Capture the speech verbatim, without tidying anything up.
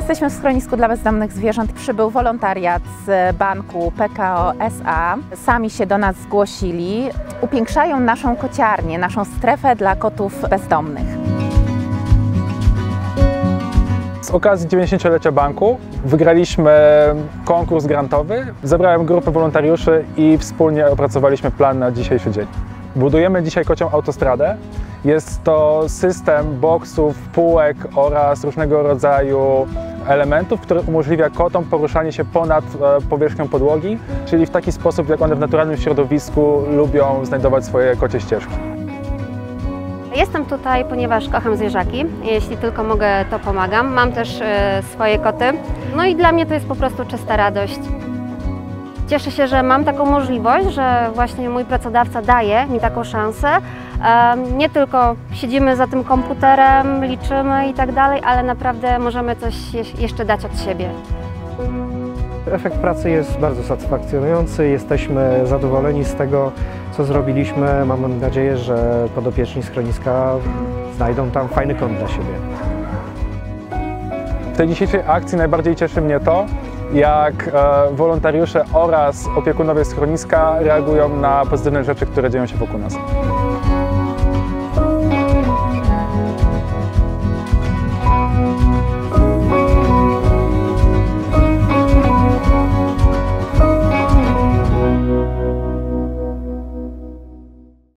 jesteśmy w schronisku dla bezdomnych zwierząt. Przybył wolontariat z banku P K O S A. Sami się do nas zgłosili. Upiększają naszą kociarnię, naszą strefę dla kotów bezdomnych. Z okazji dziewięćdziesięciolecia banku wygraliśmy konkurs grantowy. Zebrałem grupę wolontariuszy i wspólnie opracowaliśmy plan na dzisiejszy dzień. Budujemy dzisiaj kocią autostradę. Jest to system boksów, półek oraz różnego rodzaju elementów, który umożliwia kotom poruszanie się ponad powierzchnią podłogi, czyli w taki sposób, jak one w naturalnym środowisku lubią znajdować swoje kocie ścieżki. Jestem tutaj, ponieważ kocham zwierzaki. Jeśli tylko mogę, to pomagam. Mam też e, swoje koty. No i dla mnie to jest po prostu czysta radość. Cieszę się, że mam taką możliwość, że właśnie mój pracodawca daje mi taką szansę. E, nie tylko siedzimy za tym komputerem, liczymy i tak dalej, ale naprawdę możemy coś jeszcze dać od siebie. Efekt pracy jest bardzo satysfakcjonujący. Jesteśmy zadowoleni z tego, co zrobiliśmy. Mamy nadzieję, że podopieczni schroniska znajdą tam fajny kąt dla siebie. W tej dzisiejszej akcji najbardziej cieszy mnie to, jak wolontariusze oraz opiekunowie schroniska reagują na pozytywne rzeczy, które dzieją się wokół nas.